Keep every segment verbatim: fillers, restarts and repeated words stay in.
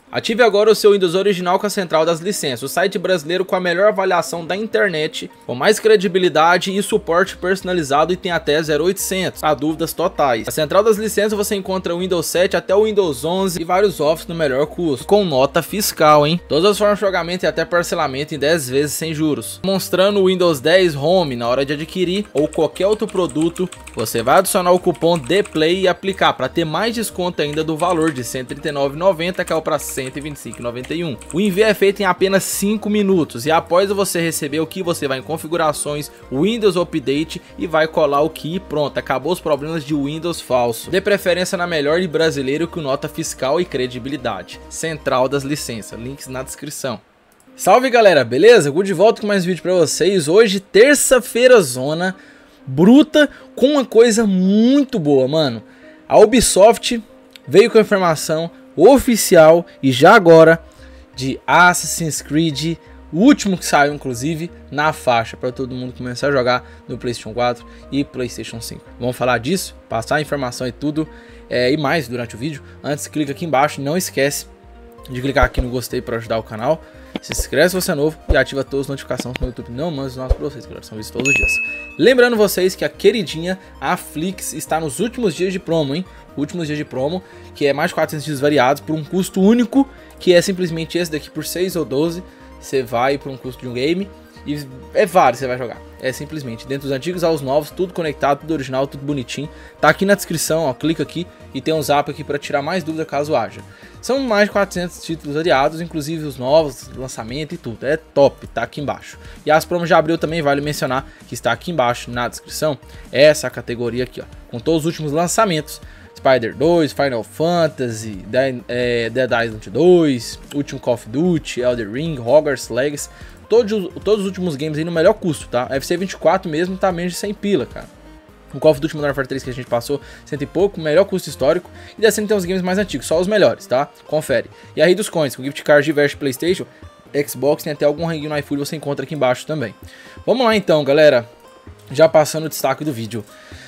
Ative agora o seu Windows original com a central das licenças, o site brasileiro com a melhor avaliação da internet, com mais credibilidade e suporte personalizado e tem até zero oitocentos, a dúvidas totais. A central das licenças você encontra o Windows sete até o Windows onze e vários Office no melhor custo, com nota fiscal, hein? Todas as formas de pagamento e até parcelamento em dez vezes sem juros. Mostrando o Windows dez Home na hora de adquirir ou qualquer outro produto, você vai adicionar o cupom DPLAY e aplicar para ter mais desconto ainda do valor de cento e trinta e nove reais e noventa centavos, caiu para cento e vinte e cinco reais e noventa e um centavos. O envio é feito em apenas cinco minutos e após você receber o key, você vai em configurações, Windows Update e vai colar o key e pronto, acabou os problemas de Windows falso. Dê preferência na melhor e brasileiro com nota fiscal e credibilidade. Central das licenças, links na descrição. Salve galera, beleza? Good de volta com mais vídeo pra vocês. Hoje, terça-feira zona, bruta, com uma coisa muito boa, mano. A Ubisoft veio com a informação oficial e já agora de Assassin's Creed, o último que saiu inclusive na faixa para todo mundo começar a jogar no PlayStation quatro e PlayStation cinco. Vamos falar disso, passar a informação e tudo é, e mais durante o vídeo. Antes, clica aqui embaixo, não esquece de clicar aqui no gostei para ajudar o canal. Se inscreve se você é novo e ativa todas as notificações no YouTube. Não manda os nossos para vocês, galera, são vídeos todos os dias. Lembrando vocês que a queridinha a Flix está nos últimos dias de promo, hein? Últimos dias de promo, que é mais de quatrocentos dias variados por um custo único, que é simplesmente esse daqui por seis ou doze. Você vai por um custo de um game e é vários você vai jogar. É simplesmente, dentre os antigos aos novos, tudo conectado, tudo original, tudo bonitinho. Tá aqui na descrição, ó, clica aqui e tem um zap aqui para tirar mais dúvida caso haja. São mais de quatrocentos títulos variados, inclusive os novos, lançamento e tudo. É top, tá aqui embaixo. E as promos de abril também vale mencionar que está aqui embaixo na descrição. Essa categoria aqui, ó, com todos os últimos lançamentos. Spider dois, Final Fantasy, Dead, é, Dead Island dois, último Call of Duty, Elden Ring, Hogwarts Legacy, todos, todos os últimos games aí no melhor custo, tá? F C vinte e quatro mesmo tá menos de cem pila, cara. O Call of Duty Modern Warfare três que a gente passou, cento e pouco, melhor custo histórico. E descendo tem os games mais antigos, só os melhores, tá? Confere. E a Rei dos Coins, com gift card diversos PlayStation, Xbox, tem até algum ranguinho no iFood, você encontra aqui embaixo também. Vamos lá então, galera. Já passando o destaque do vídeo.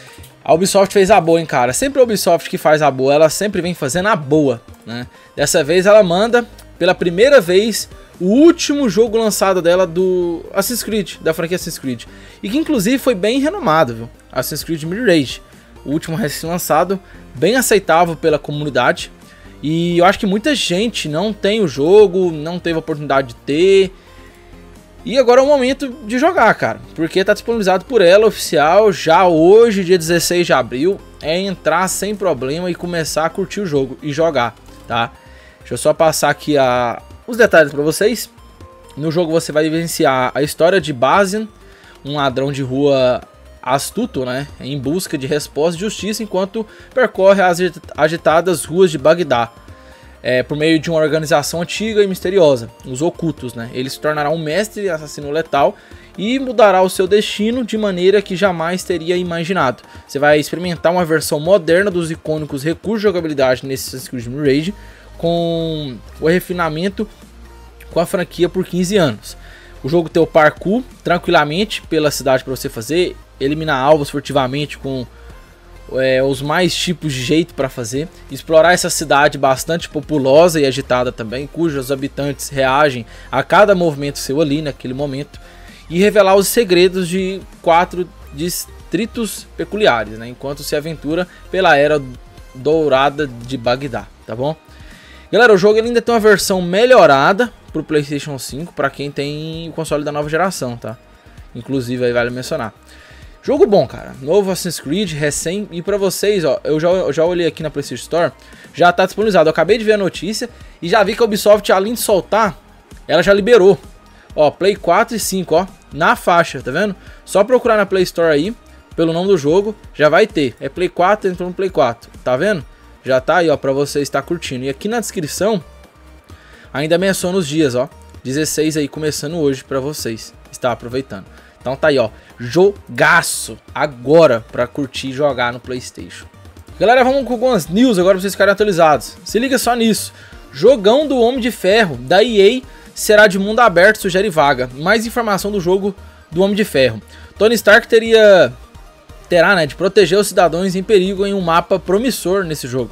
A Ubisoft fez a boa, hein, cara. Sempre a Ubisoft que faz a boa, ela sempre vem fazendo a boa, né? Dessa vez ela manda, pela primeira vez, o último jogo lançado dela do Assassin's Creed, da franquia Assassin's Creed. E que inclusive foi bem renomado, viu? Assassin's Creed Mirage. O último recém-lançado, bem aceitável pela comunidade. E eu acho que muita gente não tem o jogo, não teve a oportunidade de ter. E agora é o momento de jogar, cara, porque tá disponibilizado por ela, oficial, já hoje, dia dezesseis de abril, é entrar sem problema e começar a curtir o jogo e jogar, tá? Deixa eu só passar aqui a... os detalhes pra vocês. No jogo você vai vivenciar a história de Bastian, um ladrão de rua astuto, né, em busca de resposta de justiça enquanto percorre as agitadas ruas de Bagdá. É, por meio de uma organização antiga e misteriosa, os Ocultos, né? Ele se tornará um mestre assassino letal e mudará o seu destino de maneira que jamais teria imaginado. Você vai experimentar uma versão moderna dos icônicos recursos de jogabilidade nesse Assassin's Creed Mirage, com o refinamento com a franquia por quinze anos. O jogo tem o parkour tranquilamente pela cidade para você fazer, eliminar alvos furtivamente com É, os mais tipos de jeito para fazer, explorar essa cidade bastante populosa e agitada também, cujos habitantes reagem a cada movimento seu ali naquele momento, e revelar os segredos de quatro distritos peculiares, né, enquanto se aventura pela era dourada de Bagdá, tá bom? Galera, o jogo ele ainda tem uma versão melhorada para o PlayStation cinco, para quem tem o console da nova geração, tá? Inclusive aí vale mencionar. Jogo bom, cara. Novo Assassin's Creed, recém. E pra vocês, ó, eu já, eu já olhei aqui na PlayStation Store. Já tá disponibilizado. Eu acabei de ver a notícia e já vi que a Ubisoft, além de soltar, ela já liberou. Ó, Play quatro e cinco, ó. Na faixa, tá vendo? Só procurar na Play Store aí, pelo nome do jogo, já vai ter. É Play quatro, entrou no Play quatro. Tá vendo? Já tá aí, ó, pra você estar curtindo. E aqui na descrição, ainda menciona os dias, ó. dezesseis aí, começando hoje pra vocês. Está aproveitando. Então tá aí, ó, jogaço agora pra curtir e jogar no PlayStation. Galera, vamos com algumas news agora pra vocês ficarem atualizados. Se liga só nisso. Jogão do Homem de Ferro da E A será de mundo aberto, sugere vaga. Mais informação do jogo do Homem de Ferro. Tony Stark teria terá, né, de proteger os cidadãos em perigo em um mapa promissor nesse jogo.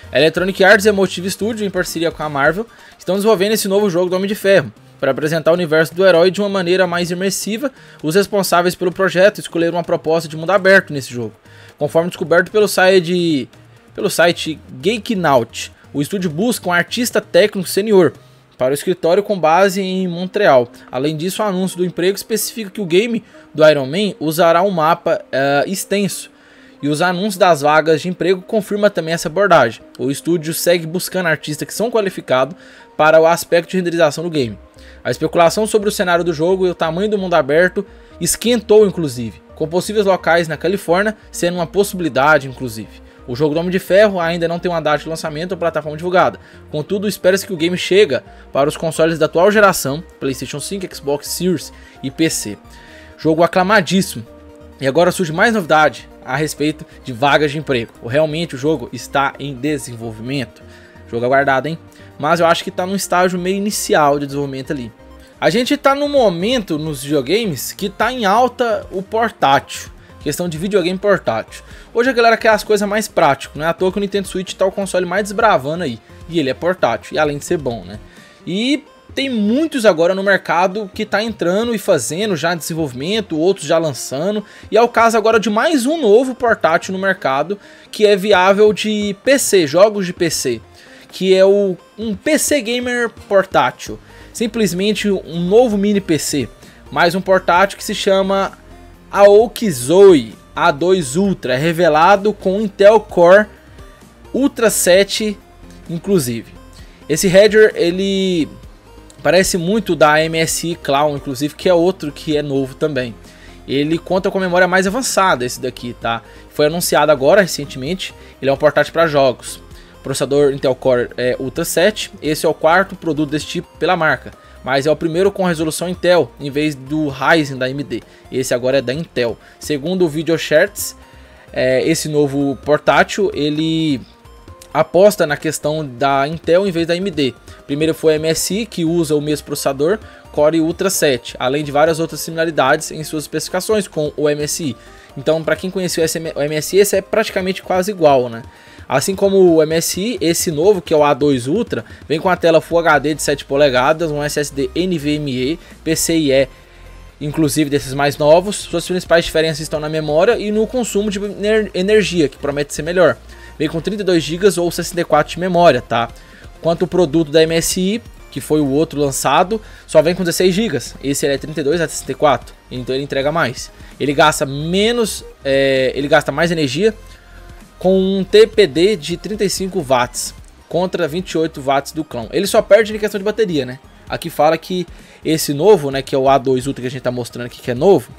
A Electronic Arts e a Motive Studio, em parceria com a Marvel, estão desenvolvendo esse novo jogo do Homem de Ferro. Para apresentar o universo do herói de uma maneira mais imersiva, os responsáveis pelo projeto escolheram uma proposta de mundo aberto nesse jogo. Conforme descoberto pelo site, pelo site Geeknaut, o estúdio busca um artista técnico sênior para o escritório com base em Montreal. Além disso, o anúncio do emprego especifica que o game do Iron Man usará um mapa uh, extenso. E os anúncios das vagas de emprego confirmam também essa abordagem. O estúdio segue buscando artistas que são qualificados para o aspecto de renderização do game. A especulação sobre o cenário do jogo e o tamanho do mundo aberto esquentou, inclusive, com possíveis locais na Califórnia sendo uma possibilidade, inclusive. O jogo do Homem de Ferro ainda não tem uma data de lançamento ou plataforma divulgada. Contudo, espera-se que o game chegue para os consoles da atual geração, PlayStation cinco, Xbox Series e P C. Jogo aclamadíssimo. E agora surge mais novidade a respeito de vagas de emprego. Realmente o jogo está em desenvolvimento. Jogo aguardado, hein? Mas eu acho que está num estágio meio inicial de desenvolvimento ali. A gente está num momento nos videogames que está em alta o portátil. Questão de videogame portátil. Hoje a galera quer as coisas mais práticas, não é à toa que o Nintendo Switch tá o console mais desbravando aí. E ele é portátil, e além de ser bom, né? E tem muitos agora no mercado que tá entrando e fazendo já desenvolvimento, outros já lançando. E é o caso agora de mais um novo portátil no mercado, que é viável de P C, jogos de P C. Que é o, um P C Gamer portátil. Simplesmente um novo mini P C. Mais um portátil que se chama Aoki Zoe A dois Ultra, é revelado com Intel Core Ultra sete, inclusive. Esse header, ele parece muito da M S I Clown, inclusive, que é outro que é novo também. Ele conta com memória mais avançada, esse daqui, tá? Foi anunciado agora, recentemente. Ele é um portátil para jogos. Processador Intel Core é, Ultra sete. Esse é o quarto produto desse tipo pela marca. Mas é o primeiro com resolução Intel, em vez do Ryzen da A M D. Esse agora é da Intel. Segundo o VideoCharts, é, esse novo portátil, ele aposta na questão da Intel em vez da A M D. Primeiro foi a M S I, que usa o mesmo processador, Core Ultra sete, além de várias outras similaridades em suas especificações com o M S I. Então, para quem conheceu o M S I, esse é praticamente quase igual, né? Assim como o M S I, esse novo, que é o A dois Ultra, vem com a tela Full H D de sete polegadas, um S S D NVMe, P C I E, inclusive desses mais novos. Suas principais diferenças estão na memória e no consumo de energia, que promete ser melhor. Vem com trinta e dois gigas ou sessenta e quatro de memória, tá? Quanto o produto da M S I, que foi o outro lançado, só vem com dezesseis gigas. Esse é trinta e dois a sessenta e quatro, então ele entrega mais. Ele gasta menos, é, ele gasta mais energia, com um T P D de trinta e cinco watts contra vinte e oito watts do clone. Ele só perde em questão de bateria, né? Aqui fala que esse novo, né, que é o A dois Ultra que a gente tá mostrando aqui, que é novo,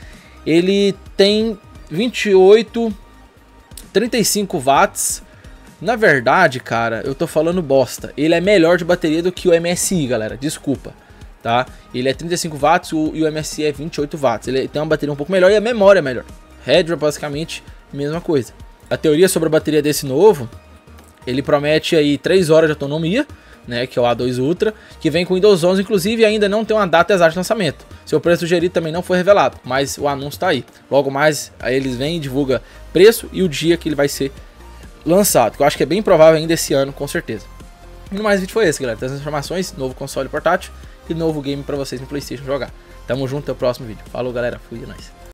ele tem vinte e oito, trinta e cinco watts. Na verdade, cara, eu tô falando bosta. Ele é melhor de bateria do que o M S I, galera. Desculpa, tá? Ele é trinta e cinco watts e o M S I é vinte e oito watts. Ele tem uma bateria um pouco melhor e a memória é melhor. Header, basicamente, mesma coisa. A teoria sobre a bateria desse novo, ele promete aí três horas de autonomia, né, que é o A dois Ultra, que vem com Windows onze, inclusive, e ainda não tem uma data exata de lançamento. Seu preço sugerido também não foi revelado, mas o anúncio tá aí. Logo mais, aí eles vêm e divulgam preço e o dia que ele vai ser lançado, que eu acho que é bem provável ainda esse ano, com certeza. E no mais, vídeo foi esse, galera. Tem as informações, novo console portátil e novo game para vocês no PlayStation jogar. Tamo junto, até o próximo vídeo. Falou, galera. Fui, é nóis.